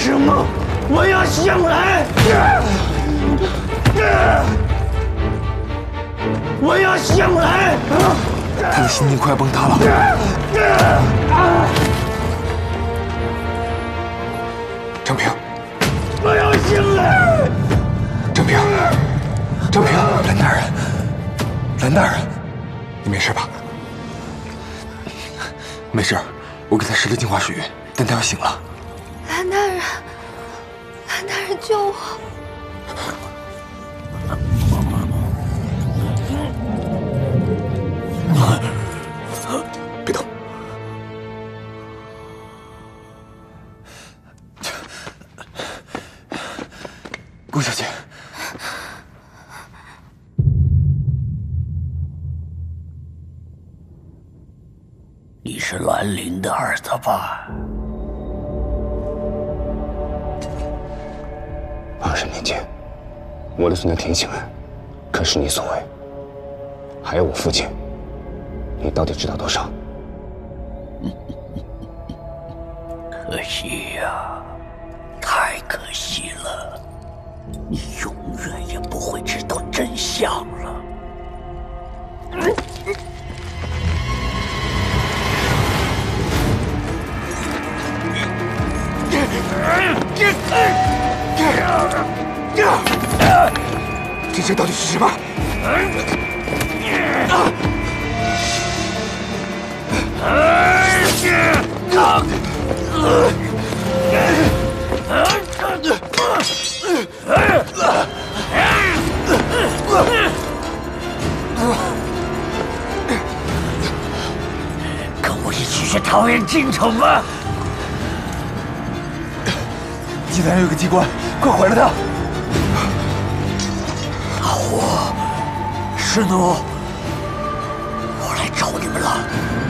什么？我要醒来！我要醒来！ 他的心境快要崩塌了。郑平， 我要醒来！ 郑平，郑平，蓝大人，蓝大人，你没事吧？没事，我给他施了净化水，但他要醒了。 蓝大人，蓝大人救我！ 别动。顾小姐， 你是兰陵的儿子吧 ？20年前，我的孙家田醒来，可是你所为。还有我父亲，你到底知道多少？ 可惜呀，太可惜了，你永远也不会知道真相了。 真相到底是什么？ 跟我一起去桃园京城吧。 济南有个机关，快毁了它！ 师奴，我来找你们了。